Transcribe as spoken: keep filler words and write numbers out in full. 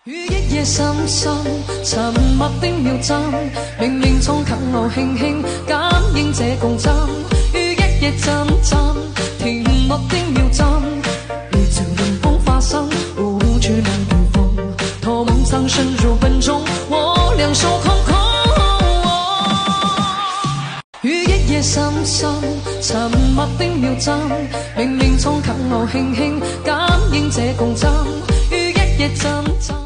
於一夜深深沉默的秒針，冥冥中給我輕輕感應這共振。於一夜陣陣甜蜜的秒針，如潮冷風發生，無處能如風，托夢想深入笨鐘，我兩手空空。於一夜深深沉默的秒針，冥冥中給我輕輕感應這共振。於一夜陣陣。